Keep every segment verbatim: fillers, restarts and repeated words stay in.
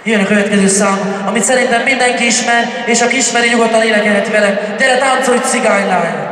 Jön a következő szám, amit szerintem mindenki ismer, és aki ismeri, nyugodtan énekelheti vele. Gyere, táncolj, cigánylány!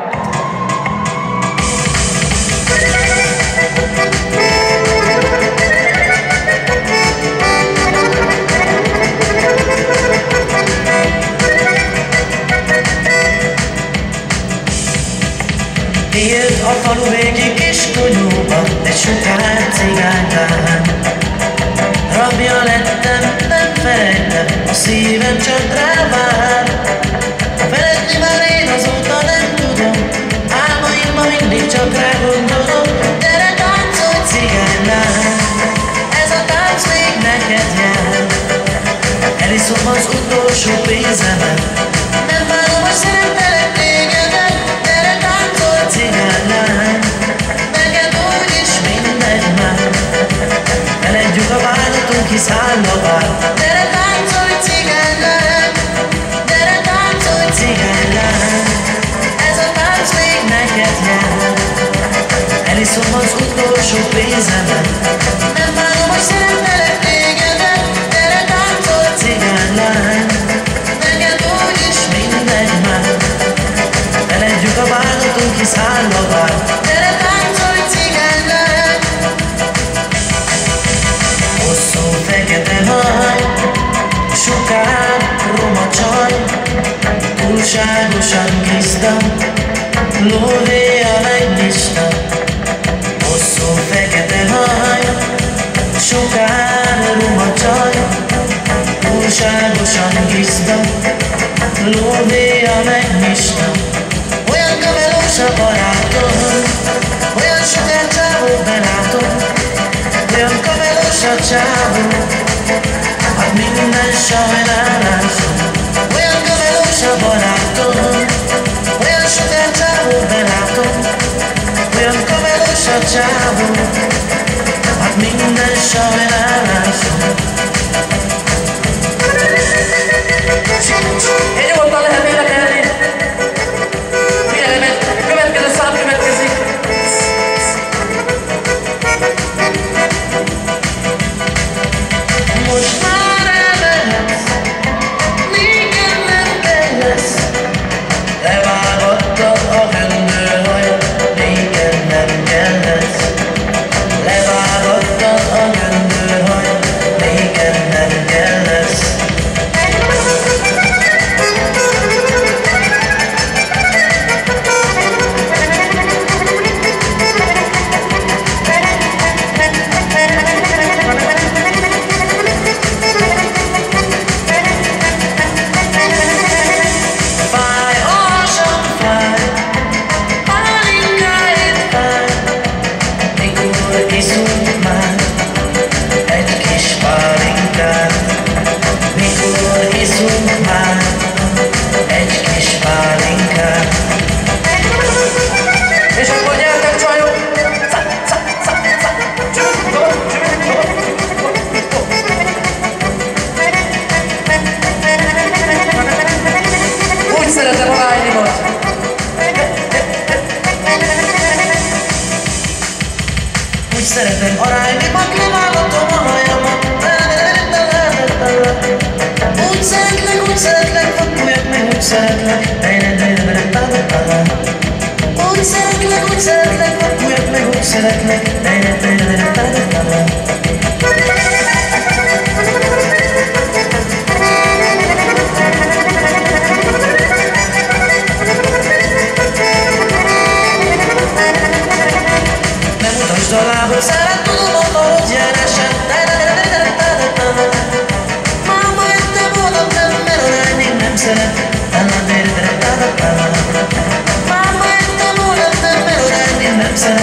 Élt a falu végig kis konyóban egy sokár cigánylány. Rabja lettem, nem felejtem, a szívem csak rá vár. Feledni már én azóta nem tudom, álmaimban mindig csak rá gondolom. Gyere, táncolj, cigánylány, ez a tánc még neked jár. Eliszom az utolsó pénzemet, nem várom, hogy szeretelek tégedet. Gyere, táncolj, cigánylány, neked úgyis mindegy már. Feledjük a bánatunk, hisz áll a vár. Gyere, táncolj, cigánylány, gyere, táncolj, cigánylány, ez a tánc még neked jár. Eliszom az utolsó pénzemet, nem várom, hogy szeretelek tégedet. Gyere, táncolj, cigánylány, neked úgyis mindegy már. Feledjük a bánatunk, hisz áll a vár. Gyere, táncolj, cigánylány. Hosszú fekete haj, sokár roma csaj, túlságosan gizda, lóvé a legnyista. Hosszú fekete haj, sokár roma csaj, túlságosan gizda, lóvé a megnyista. Olyan kamelós a barátom, olyan sokár csávót belátom, olyan kamelós a csávó, hát minden sajnálásom. Olyan kamelós a barátom, olyan sokár csávót belátom, olyan kamelós a csávó, hát minden sajnálásom. Én nyugodtan lehet énekelni! Figyelj, következő szám következik! Most már elmehetsz, nékem nem kell lesz. Levágattad a göndörhajat, nékem nem kell lesz. Levágattad a göndörhajat, nékem nem kell lesz. És akkor nyertek, csajok! Úgy szeretem a lányomat! Úgy szeretem aránylimat, levágatom a hajamat. Úgy szeretlek, úgy szeretlek, fakkuljak meg, úgy szeretlek. Úgy szeretlek, úgy szeretlek, fakkuljak meg, úgy szeretlek. Nem utasd a lábot, szeret, tudom a valódjárását. Máma, jöttem volna, nem, mert a lány még nem szeret. Máma, jöttem volna, nem, mert a lány még nem szeret.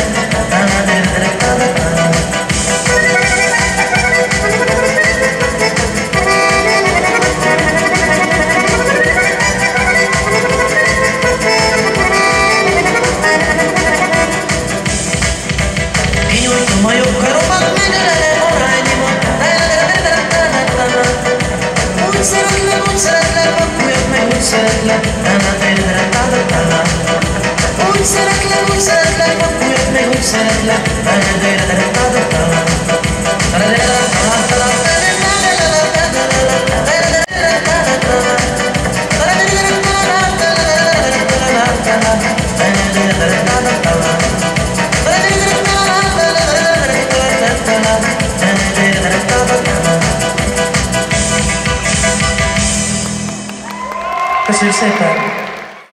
Kinyújtom a jobb karomat, megölelem a lányomat. Úgy szeretlek, úgy szeretlek, fakkuljak meg, úgy szeretlek. Úgy szeretlek, úgy szeretlek, fakkuljak meg, úgy szeretlek. Köszönjük szépen!